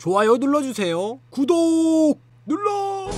좋아요 눌러주세요. 구독 눌러.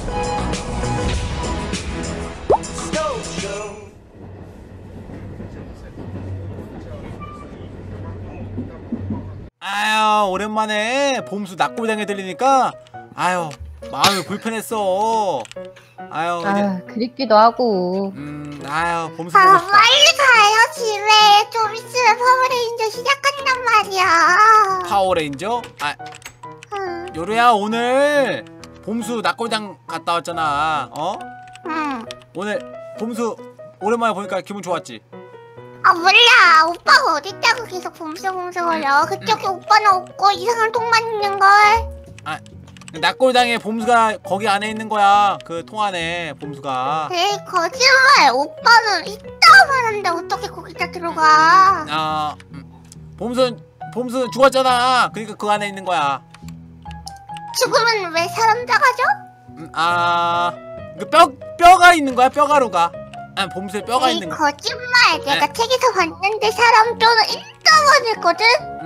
아유, 오랜만에 봄수 낙골당에 들리니까 아유 마음이 불편했어. 아유, 그립기도 하고. 아유, 봄수 아, 보고 싶다. 빨리 가요 집에. 좀 있으면 파워레인저 시작한단 말이야. 파워레인저? 요루야, 오늘 봄수 낙골당 갔다 왔잖아. 응. 오늘 봄수 오랜만에 보니까 기분 좋았지? 아, 몰라. 오빠가 어딨다고 계속 봄새봄새거려. 그쪽에 오빠는 없고 이상한 통만 있는걸. 낙골당에 봄수가 거기 안에 있는 거야. 그 통 안에 봄수가. 에이, 거짓말. 오빠는 이따가 말하는데 어떻게 거기다 들어가. 봄수 죽었잖아. 그러니까 그 안에 있는 거야. 죽으면 왜 사람 작아져? 그 뼈가 있는 거야. 뼈가루가. 봄수에 뼈가 있는 거야. 거짓말. 내가 책에서 봤는데 사람 뼈는 이따만 했거든?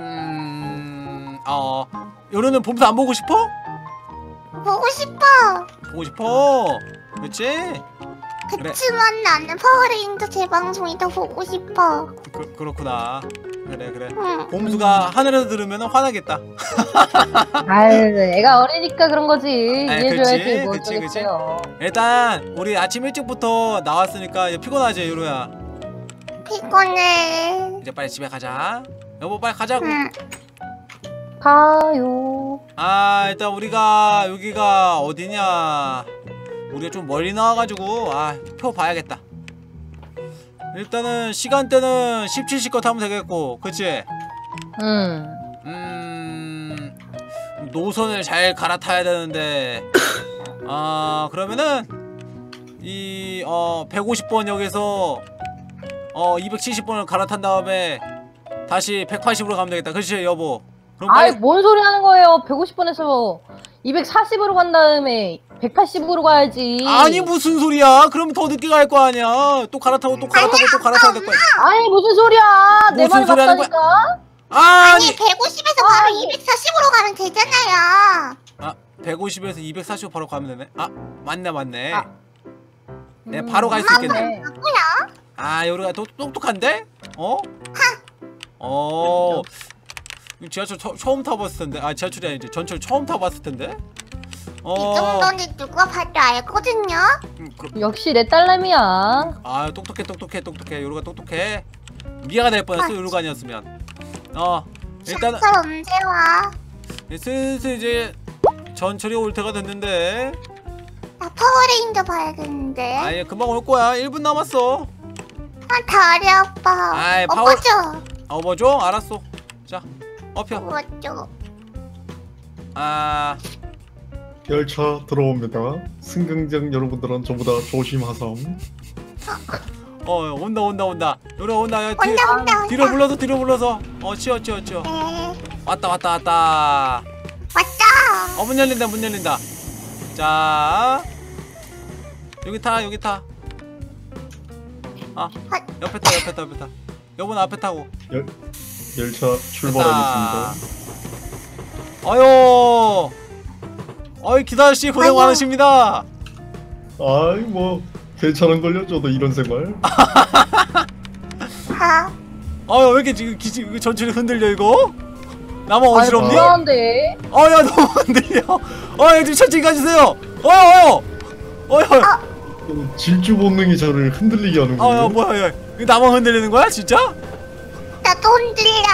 요루는 봄수 안 보고 싶어? 보고 싶어. 보고 싶어. 그렇지? 그치만 나는 파워레인저 재방송이 더 보고 싶어. 그렇구나. 그래. 응. 봄수가 하늘에서 들으면 화나겠다. 아유, 애가 어리니까 그런 거지. 이해해줘야지. 뭐 그치. 어쩌겠어요. 일단 우리 아침 일찍부터 나왔으니까 이제 피곤하지, 요루야? 피곤해. 이제 빨리 집에 가자. 여보, 빨리 가자고. 응. 가요. 일단 우리가 여기가 어디냐, 우리가 좀 멀리 나와가지고 표 봐야겠다. 일단은 시간대는 17시껏 타면 되겠고, 그치? 노선을 잘 갈아타야 되는데 그러면은 이 150번 역에서 270번을 갈아탄 다음에 다시 180으로 가면 되겠다. 그치, 여보? 그럼 빨리... 뭔 소리 하는 거예요. 150번에서 240으로 간 다음에 180으로 가야지. 아니, 무슨 소리야? 그럼 더 늦게 갈 거 아니야. 또 갈아타고 또 갈아타야 될 거야. 아니, 무슨 소리야. 내 말이 소리 하는 거야? 맞다니까. 아니 150에서 바로 240으로 가면 되잖아요. 150에서 240으로 바로 가면 되네. 맞네. 네, 바로 갈 수 있겠네. 뭐야? 요리가 똑똑한데? 지하철 처음 타봤을 텐데. 지하철이 아니지, 전철 처음 타봤을 텐데. 이 정도는 누가 봐도 알거든요. 역시 내 딸내미야. 똑똑해. 요루가 똑똑해. 미아가 될 뻔했어, 요루가 아니었으면. 일단은 전철 언제 와? 슬슬 이제 전철이 올 때가 됐는데. 나 파워레인저 봐야겠는데. 금방 올 거야. 1분 남았어. 다리 아파. 엎어줘. 업어줘? 알았어. 자, 업혀. 엎어줘. 열차 들어옵니다. 승강장 여러분들은 저보다 조심하삼. 온다. 요리 온다. 온다. 뒤로 불러서. 치워. 네. 왔다. 문 열린다. 자, 여기 타. 옆에 타. 여보는 앞에 타고. 열차 출발하겠습니다. 기사씨 고생 많으십니다. 뭐 괜찮은걸요? 저도 이런 생활. 왜 이렇게 지금 전철이 흔들려, 이거? 나만 어지럽니? 불안한데. 야, 너무 흔들려. 좀 천천히 가주세요. 질주 본능이 저를 흔들리게 하는군요. 뭐야, 이거 나만 흔들리는 거야, 진짜? 나도 흔들려요.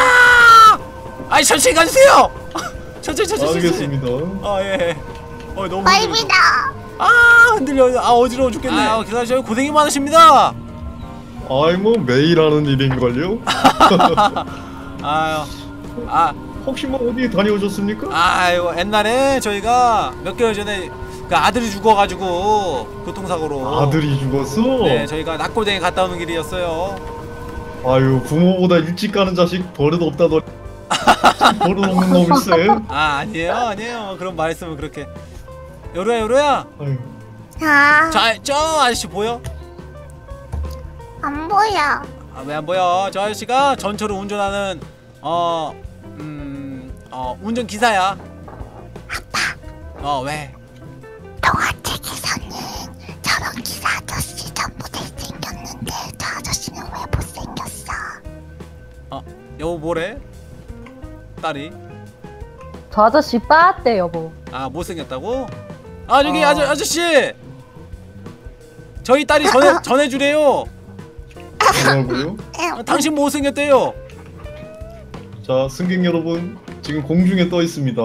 천천히 가주세요. 천천히. 알겠습니다. 예. 너무 바입니다. 흔들려. 어지러워 죽겠네. 기사씨 고생이 많으십니다. 뭐 매일 하는 일인걸요? 혹시 어디 다녀오셨습니까? 옛날에 저희가 몇 개월 전에 그 아들이 죽어가지고 교통사고로. 아들이 죽었어? 네, 저희가 낙골당에 갔다 오는 길이었어요. 부모보다 일찍 가는 자식 버릇 없다더니 버릇없는 놈일세. 아니에요. 그런 말씀은 그렇게. 요루야. 저 아저씨 보여? 안 보여. 왜 안 보여? 저 아저씨가 전철을 운전하는 운전기사야. 왜? 동화책에서는 저런 기사 아저씨 전부 잘생겼는데 저 아저씨는 왜 못생겼어? 여보 뭐래? 딸이? 저 아저씨 빠았대 여보. 못생겼다고? 저기 아저씨! 저희 딸이 전해주래요. 뭐라고요? 당신 못생겼대요. 자, 승객 여러분, 지금 공중에 떠 있습니다.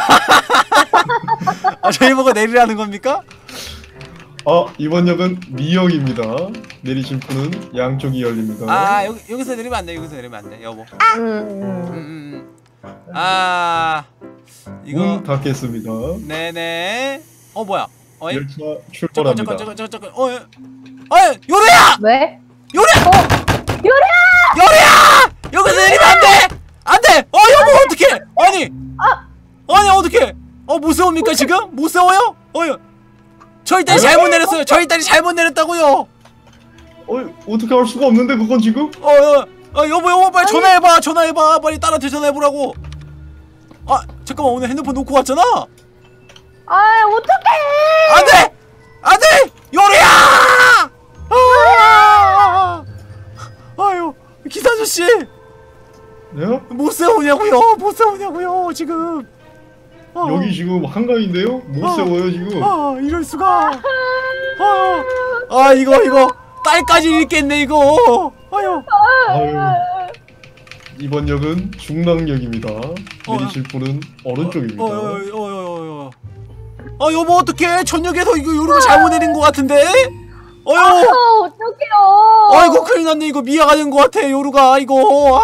저희 보고 내리라는 겁니까? 이번 역은 미역입니다. 내리실 분은 양쪽이 열립니다. 여기서 내리면 안 돼. 여기서 내리면 안 돼. 여보. 이거 문 닫겠습니다. 네네. 뭐야? 열차 잠깐. 출발합니다. 요리야! 왜? 요리야! 요리야! 요리야! 여기서 내리면 안 돼! 안 돼! 여보 어떡해! 아니 어떡해! 무서웁니까 지금? 무서워요? 저희 딸이 잘못 내렸어요. 저희 딸이 잘못 내렸다고요. 어떻게 할 수가 없는데 그건 지금? 여보 빨리 전화해봐. 빨리 딸한테 전화해보라고. 잠깐만 오늘 핸드폰 놓고 왔잖아. 어떡해! 안돼! 요리야! 아유 기사 아저씨 네? 못 세우냐고요 지금. 여기 지금 한강인데요? 못 세워요 지금. 이럴 수가. 이거 딸까지 잃겠네 이거. 아유. 이번 역은 중랑역입니다. 내리실 분은 오른쪽입니다. 여보 어떡해? 전역에서 이거 요리가 잘못 내린 것 같은데? 어떡해요? 아이고 큰일 났네. 이거 미아가 된 것 같아 요루가 이거.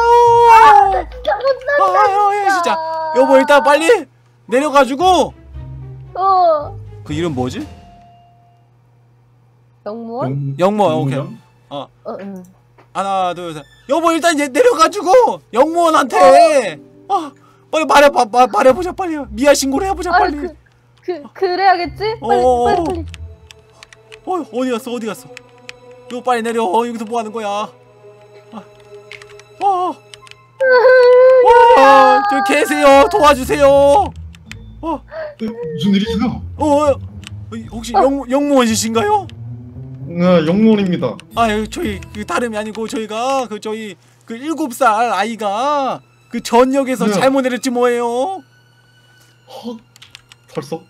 진짜. 여보 일단 빨리 내려가지고. 그 이름 뭐지? 영무원? 영무원. 오케이. 응. 하나 둘 셋. 여보 일단 이제 내려가지고 영무원한테 빨리 말해보자 빨리. 미아 신고를 해보자 빨리. 그래야겠지? 빨리. 어디 갔어? 이거 빨리 내려. 여기서 뭐 하는 거야? 저기 계세요. 도와주세요. 무슨 일이세요? 혹시 영무원이신가요? 네, 영무원입니다. 저희 그 다름이 아니고 저희가 저희 7살 아이가 그 전역에서 네. 잘못 내렸지 뭐예요. 벌써?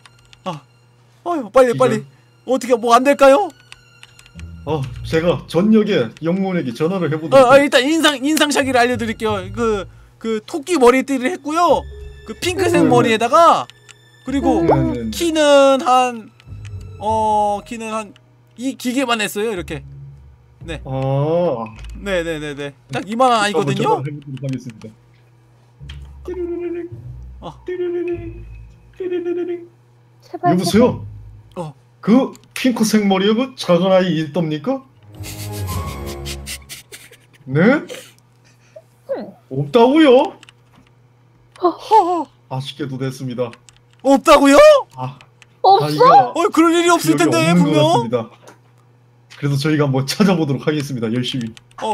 빨리 어떻게 뭐 안 될까요? 제가 전역에 영무원에게 전화를 해보도록. 일단 인상착의를 알려드릴게요. 그 토끼 머리띠를 했고요. 그 핑크색 머리에다가 그리고 키는 한 이 기계만 했어요 이렇게. 네. 네네네네. 딱 이만한 아이거든요. 해보도록 하겠습니다. 제발. 여보세요? 그 핑크색 머리에 그 작은 아이 있답니까? 네? 없다고요? 아쉽게도 됐습니다. 없다고요? 없어? 그럴 일이 없을 텐데 분명. 그래도 저희가 한번 찾아보도록 하겠습니다. 열심히.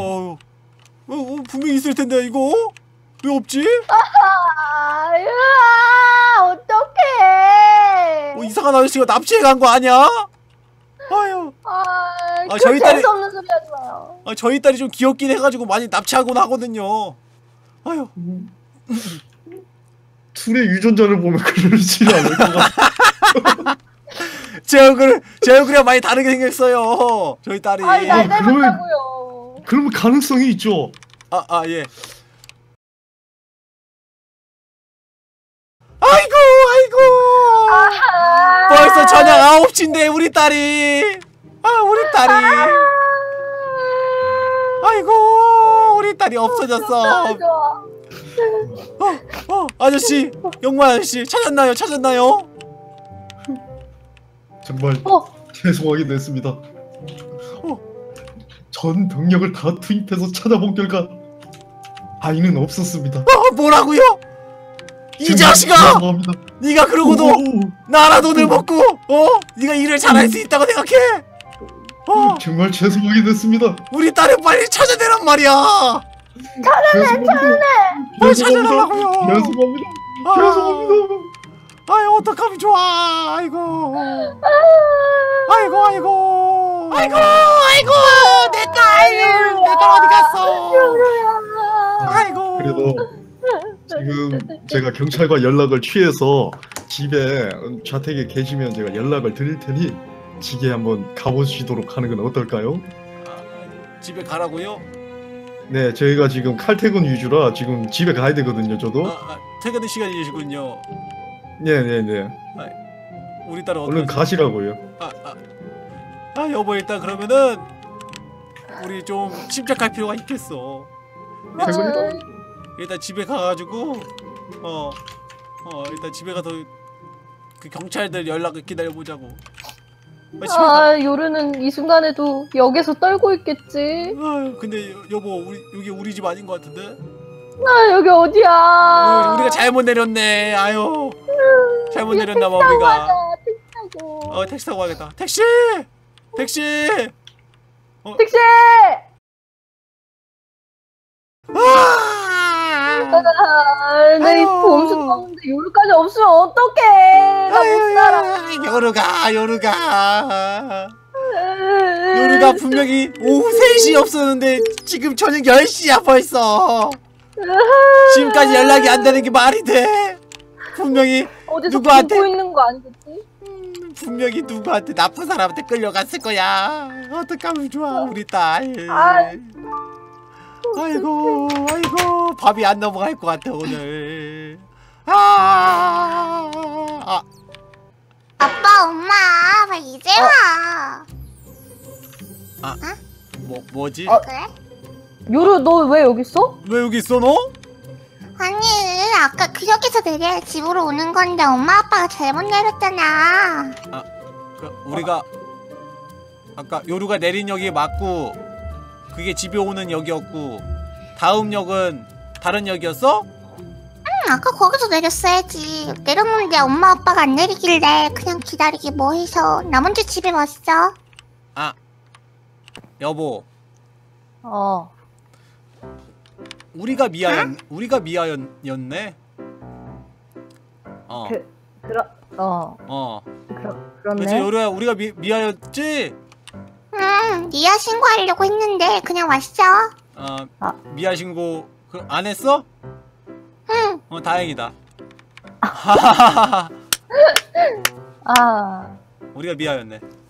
분명 있을 텐데 이거 왜 없지? 어떡해. 이상한 아저씨가 납치해 간 거 아니야? 저희 딸이 없는 소리 하지 마요. 저희 딸이 좀 귀엽긴 해가지고 많이 납치하곤 하거든요. 둘의 유전자를 보면 그러지 않을 것 같아. 제 얼굴이랑 많이 다르게 생겼어요. 저희 딸이. 날 닮았다고요. 그러면 가능성이 있죠. 예. 아이고. 벌써 저녁 9시인데 우리 딸이. 아이고 우리 딸이 없어졌어. 아저씨, 영무원 아저씨 찾았나요? 정말 죄송하게 됐습니다. 전 병력을 다 투입해서 찾아본 결과 아이는 없었습니다. 뭐라고요? 이 자식아! 죄송합니다. 네가 그러고도 나라 돈을 먹고 네가 일을 잘할 수 있다고 생각해? 정말 죄송하게 됐습니다. 우리 딸을 빨리 찾아내란 말이야. 찾아내. 빨리 찾아내라고요. 죄송합니다. 어떡하면 좋아. 아이고. 아이고 아이고. 아이고 아이고 내 딸. 내 딸 어디 갔어? 아이고. 그래도 지금 제가 경찰과 연락을 취해서 집에 자택에 계시면 제가 연락을 드릴 테니 집에 한번 가보시도록 하는 건 어떨까요? 집에 가라고요? 네, 저희가 지금 칼퇴근 위주라 지금 집에 가야 되거든요, 저도. 퇴근 시간이시군요. 네네네. 우리 딸은 얼른 가시라고요. 여보 일단 그러면은 우리 좀 침착할 필요가 있겠어. 일단 집에 가가지고 일단 집에 가서 그 경찰들 연락을 기다려보자고. 요르는 이 순간에도 역에서 떨고 있겠지. 근데 여보 여기 우리 집 아닌 것 같은데? 여기 어디야? 우리가 잘못 내렸네. 아유 잘못 내렸나 봐 우리가. 택시 타고 가겠다. 택시! 택시! 택시! 내 이 범수 가는데 요르까지 없으면 어떡해? 나 못 살아. 요르가 분명히 오후 3시 없었는데 지금 저녁 10시야 벌써. 지금까지 연락이 안 되는 게 말이 돼? 분명히 어디서 누구한테 보고 있는 거 아니겠지? 분명히 누구한테 나쁜 사람한테 끌려갔을 거야. 어떡하면 좋아 우리 딸. 아이고 밥이 안 넘어갈 것 같아 오늘. 아빠 엄마 이제 와. 뭐지? 그래? 요르 너 왜 여기 있어? 왜 여기 있어 너? 아니 아까 그역에서 내려야 집으로 오는 건데 엄마 아빠가 잘못 내렸잖아. 우리가 아까 요루가 내린 역이 맞고 그게 집에 오는 역이었고 다음 역은 다른 역이었어? 아까 거기서 내렸어야지. 내렸는데 엄마 아빠가 안 내리길래 그냥 기다리기 뭐해서 나 먼저 집에 왔어. 여보 우리가 미아였네. 그렇네. 그치 요루야 우리가 미아였지? 니아 신고하려고 했는데 그냥 왔어. 미아 신고 안 했어? 응. 다행이다. 우리가 미아였네.